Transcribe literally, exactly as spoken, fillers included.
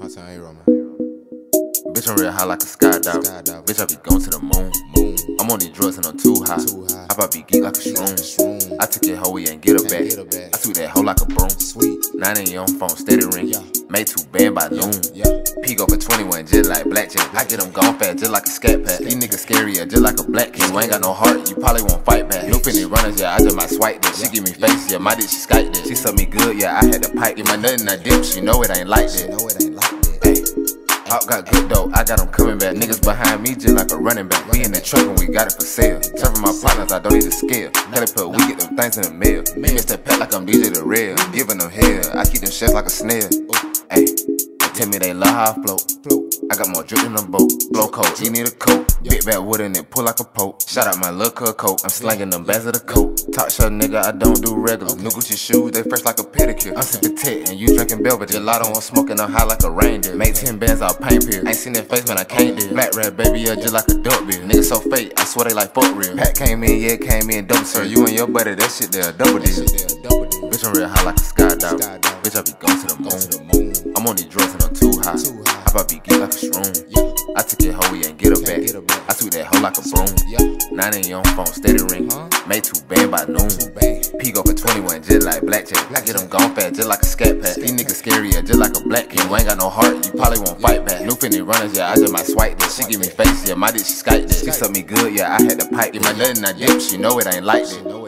turn hero, man. Bitch, I'm real high like a skydiver. Skydiver. Bitch, I be going to the moon. Moon. I'm on these drugs and I'm too high. Too high. I probably be geek like a shroom. Shroom. I took your hoe, we ain't get her Can't back. get her back. I took that hoe like a broom. Sweet. Nine in your phone, steady ring. Yeah. Made two band by noon. Yeah. P go for twenty-one, just like blackjack. I get them gone fast, just like a scat pack. These niggas scarier, just like a black kid. You ain't got no heart, you probably won't fight back. Loop in the runners, yeah, I just might swipe this. She give me face, yeah, my dick, she Skype this. She suck me good, yeah, I had to pipe. Get my nut in that dip, she know it ain't like You that. know it ain't like that. Hey. Hop got good though, I got them coming back. Niggas behind me just like a running back. We in the truck and we got it for sale. Serving my partners, I don't need a scale. Gotta put, we get them things in the mail. Me miss that pet like I'm D J the real. Giving them hell, I keep them chefs like a snail. Hey, they tell me they love how I float. I got more drip than a boat. Blow coat, he need a coat. Big back wood in it, pull like a poke. Shout out my little cuz coat. I'm slanging them bags of the coat. Talk short nigga, I don't do regular. New Gucci shoes, they fresh like a pedicure. I'm sipping tit and you drinking Belvedere. Gelato, I'm smoking, I'm high like a reindeer. Make ten bands out paint pill. Ain't seen that face, man, I can't do. Black red baby, yeah, just like a dope bill. Niggas so fake, I swear they like fuck real. Pat came in, yeah, came in double sir. You and your buddy, that shit there, double deal. Bitch, I'm real high like a skydiver. Bitch, I be going to the moon. I'm on these drugs and I'm too high. I probably geek like a shroom. I took your hoe, we ain't get her back. I took that hoe like a broom. Nine in your phone, steady ring. Made two band by noon. P go for twenty-one, just like blackjack. I get them gone fast, just like a scat pack. These niggas scarier, just like a black kid. You ain't got no heart, you probably won't fight back. Loop in the runners, yeah, I just might swipe this. She give me face, yeah, my dick, she Skype this. She suck me good, yeah, I had to pipe. Get my nut in that dip, she know it ain't like this.